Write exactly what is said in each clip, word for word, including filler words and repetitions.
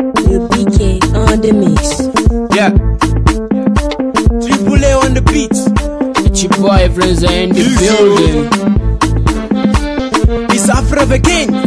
Lil B K on the mix. Yeah. Triple A on the beat. It's your boy Friends in the building. It's Afro again.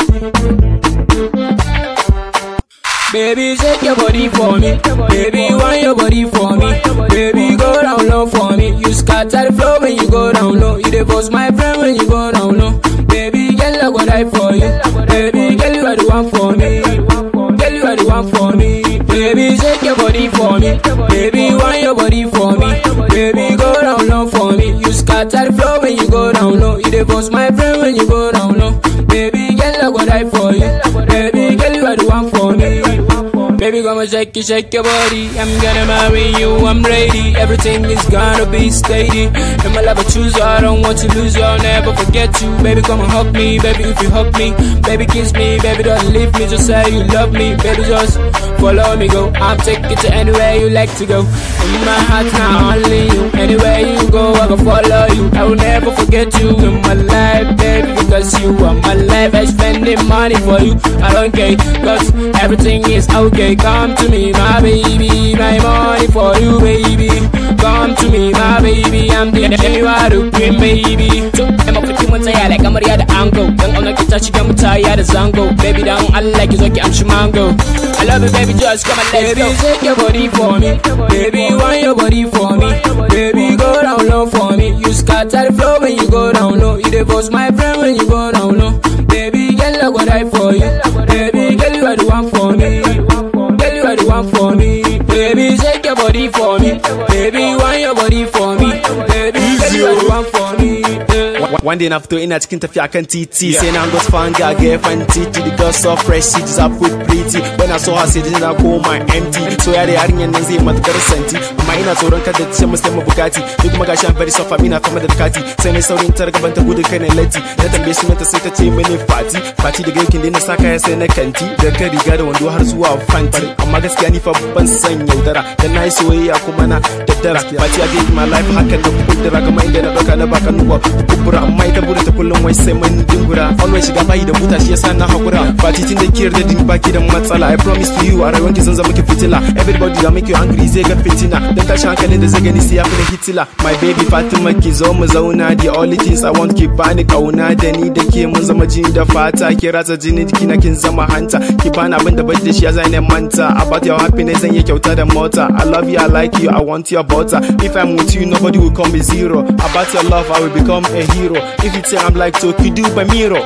Baby, shake your body for me. Baby, want your body for me. Baby, go down low for me. You scatter the flow when you go down low. You divorce my friend when you go down low. Baby, girl, I go die for you. Baby, girl, you are the one for me. Girl, you are the one for me. Baby, shake your body for me. Baby, want your body for me. Baby, go down low for me. You scatter the flow when you go down low. You divorce my friend when you go down low. Baby, girl, I go die for you. Baby, girl, you are the one for me. Baby, come and shake it, shake your body. I'm gonna marry you, I'm ready. Everything is gonna be steady. And my love, I choose you, I don't want to lose you, I'll never forget you. Baby, come and hug me, baby, if you hug me. Baby, kiss me, baby, don't leave me, just say you love me. Baby, just follow me, go. I'm taking you to anywhere you like to go. In my heart now, only you. Anywhere you go, I will follow you. I will never forget you in my life, baby, because you are my life. I spending money for you, I don't care, cause everything is okay. Come to me, my baby, my money for you, baby. Come to me, my baby, I'm the you are the queen, baby. So, I'm up with you, I like I'm the angle. Don't wanna get touched, I'm tired of Zango. Baby, down, I like you, okay, I'm Shimango. I love it, baby, just come and let's go. Baby, shake your body for me. Baby, want your body for me. Baby, go down low for me. You scatter the flow when you go down low. You divorce my friend when you go down low. Baby, girl, I go die for you. Baby, girl, you are the one for me. Girl, you are the one for me. Baby, shake your body for me. Baby, want your body for me. Baby, girl, you are the one for me. One day after in a chicken to fiakan T T. Saying I'm just found a girl fan T T. The girl so fresh, she just up with pretty. When I saw her sitting I go my empty. So yeah, they are in and say mat kar senti. My ina tsoron kada ta ce musu mu bukati. Duk kuma gashi very soft amina fama da kati. Sai ne saurin tar gaban ta gudu kai ne lati. Na tambaye su mata sai ta ce mini fati. Fati daga yankin da na saka ya sai na kanti. Da kan riga da wando har zuwa fanti. Amma gaskiya ni fa ban san yaudara. Dan nayi soyayya kuma na daddara. Fati I gave my life haka da kudura kamar inda na baka na baka nuwa. Kubura amma ita bude ta kullum wai sai mun dingura. Always shiga bayi da buta shi yasa na hakura. Fati tun da kiyar da din baki da matsala. I promise to you a rayuwar ki zan zama ki fitila. Everybody that make you angry zai ga fitina. Dan tashi hankalin da zai gani sai ya fi da hitila. My baby Fatima ki zo mu zauna. The only things I want ki bani kauna da ni da ke mun zama jini da fata. Ki ratsa jini kina kin zama hanta. Ki bani abin da bai da shi ya zai ne manta. About your happiness zan yi kyauta da mota. I love you, I like you, I want your butter. If I'm with you, nobody will come be zero. About your love, I will become a hero. If you say I'm like Tokido by Miro.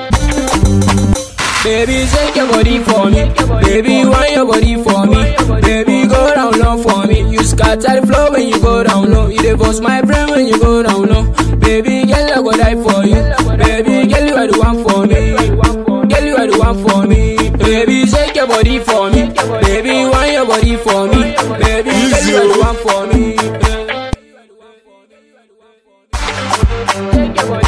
Baby, shake your body for me. Baby, want your body for me. Baby, go down low for me. You scatter the flow when you go down low. You divorce my friend when you go down low. Baby, girl, I go die for you. Baby, girl, you are the one for me. Girl, you are the one for me. Baby, shake your body for me. Baby, want your body for me. Baby, girl, you are the one for me. Shake your body